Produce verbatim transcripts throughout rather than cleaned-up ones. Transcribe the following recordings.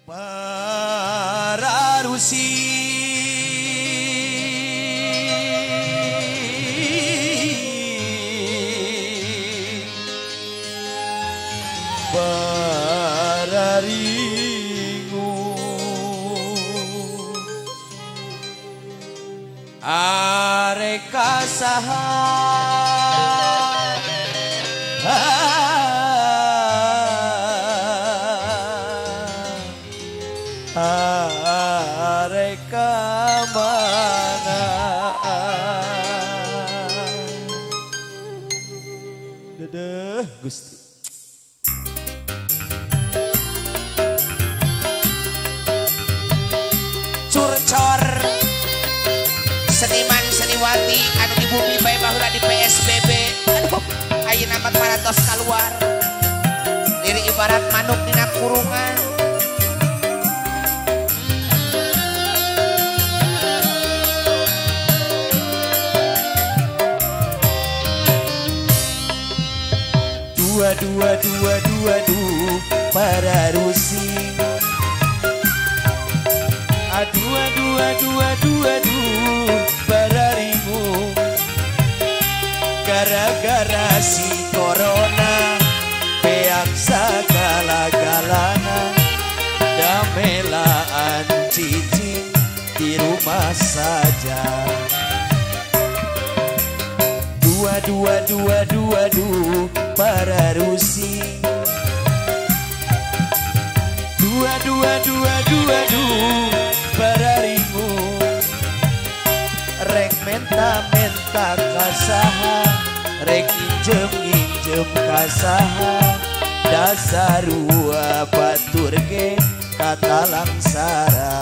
Para rusi para ringu arek kasaha arek kamana dedeh Gusti curcor seniman seniwati anu di bumi bae baheula di P S B B aduh ayeuna mah paratos keluar diri ibarat manuk dina kurungan. Dua dua dua dua du para rusi dua dua dua dua du para ringu gara-gara si corona beak sagala-galana damelaan cicing di rumah saja. Dua dua dua dua du para rusi dua dua dua dua du para ringu rek menta menta kasaha rek injem injem kasaha dasarua batur ge kata langsara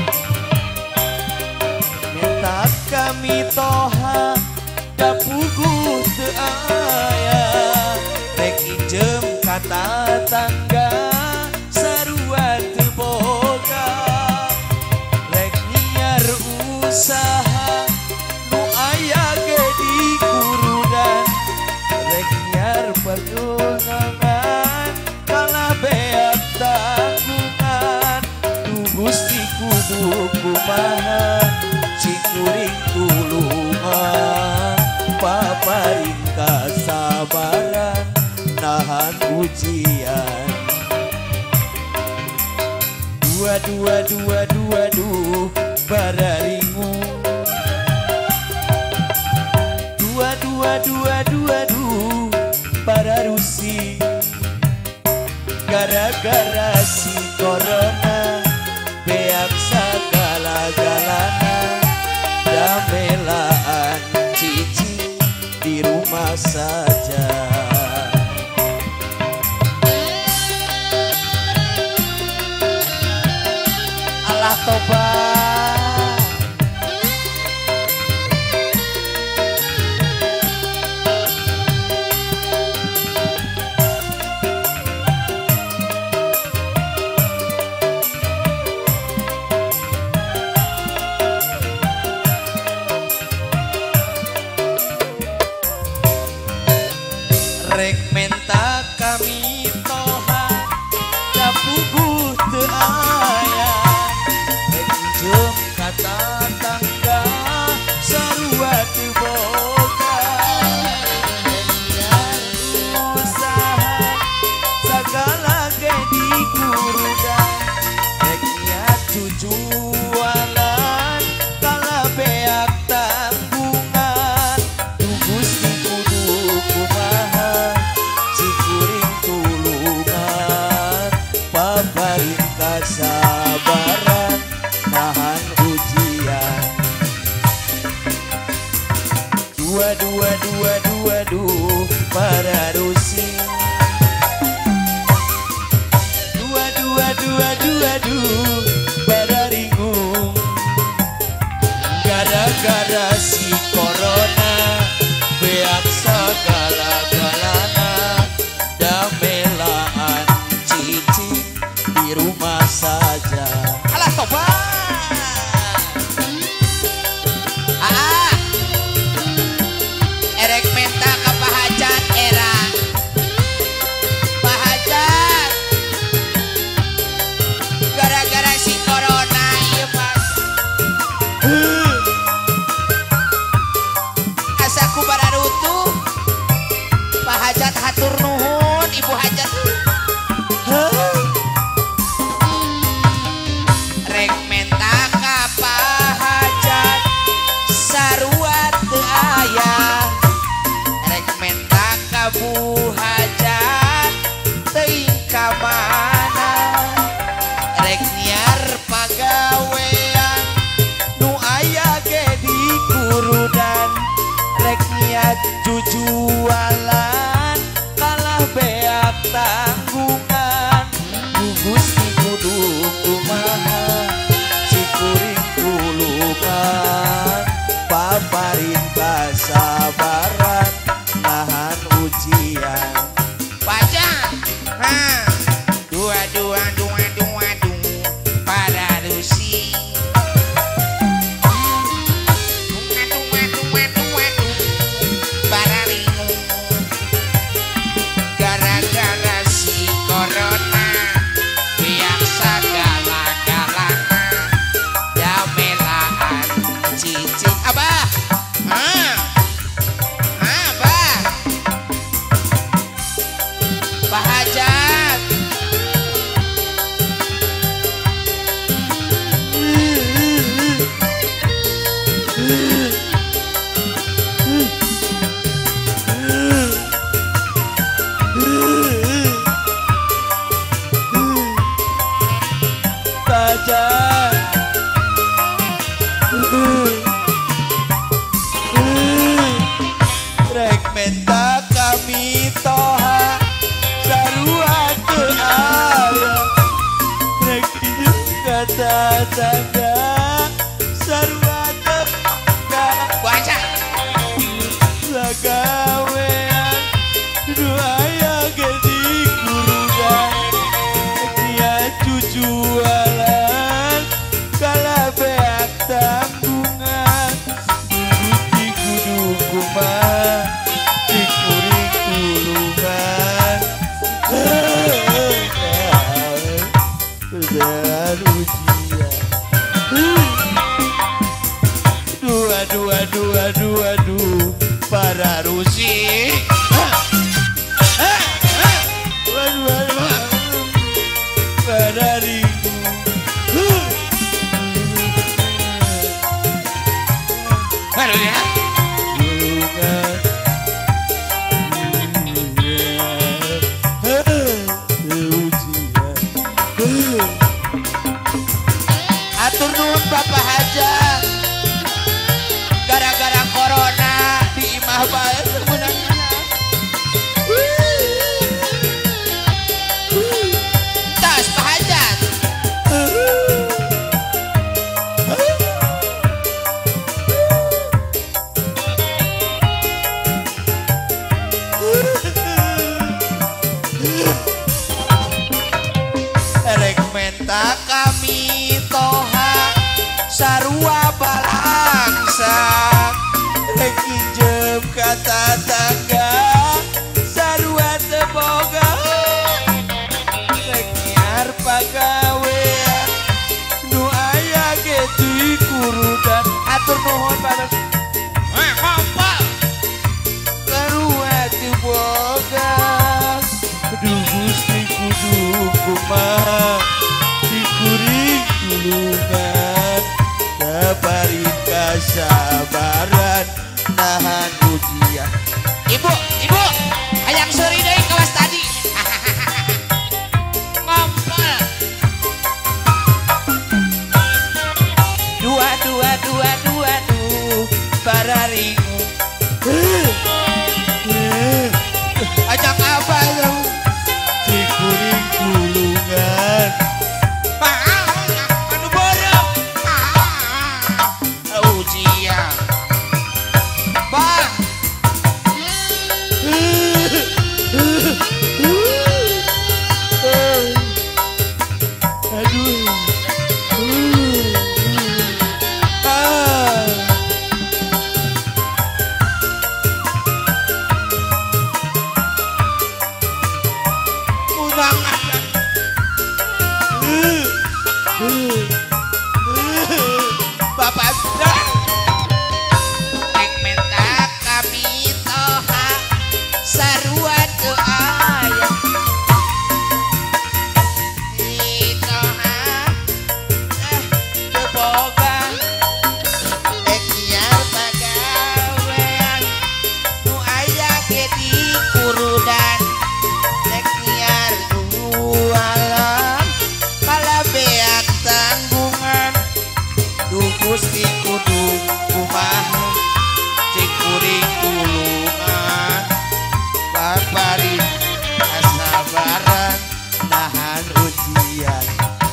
menta kami toha dapuguh teu aya rek injem kata tangga sarua teu boga rek nyiar usaha nu aya ge di kurudan rek nyiar perjuangan kalah beak tanggungan du Gusti kudu kumaha cikuring tulungan paparing kasabaran nahan ujian. Dua dua dua dua du para ringu dua dua dua dua du para rusi gara-gara si corona beak sagala-galana damelaan cici di rumah saja. Allah tobat rek menta kami toha dapuguh teu aya rek injem kata tangga sarua teu boga rek nyiar usaha sagala ge di kurudan rek nyiar tujualan kalah beak tanggungan du Gusti kudu kumaha cikuring tulungan paparing kasabaran nahan ujian. Dua dua dua dua du para rusi dua dua dua dua du para ringu gara-gara si corona beak sagala-galana damelaan cici di rumah saja. Alah tobat ah erek menta ka pahajat era pahajat hajar. Rek menta kami toha sarua teu aya. Rek hidup kata tangga sarua teu Baca. sagawean nu aya ge di kurugan. Dia cucualan kalabeak tanggungan. Gusti kudu kumaha di kuring tulungan. Perjalanan ujian. Dua dua dua dua dua para rusi. Waduh waduh para rindu. Aduh ya. Atur nuhun Bapak Haja. Gara-gara corona di imah bae sebenarnya. Tas Pak Hajat. Rek menta kami toha sarua balangsa. Rek injem kata tangga sarua teu boga. Rek nyiar pagawean nu aya ge di kurudan. Atur nuhun Bapak. Eh, apa? Sarua teu boga. Duh Gusti kudu kumaha di kuring tulungan. Sabari kasabaran nahan ujian. Ibu, ibu, hayang seuri deui kawas tadi. Ngompol. Dua dua dua dua dua para ringu. Ajak apa lu? Di kuring tulungan. Anu borok. Ujian. Bang. Aduh. Ah. Kurang ajar. Bapak sudah. Rek menta kami toha sarua teu aya. Di toha eh teu boga. Rek nyiar pagawean nu aya ge di kurudan. Rek nyiar jualan kalabeak tanggungan. Duh Gusti kudu kumaha cik kuring tulungan. Babari kasabaran nahan ujian.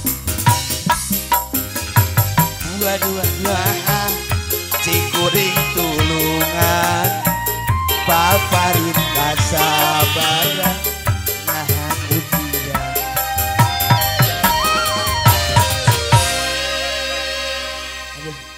Dua dua dua cik kuring tulungan. Babari kasabaran nahan ujian. Aduh.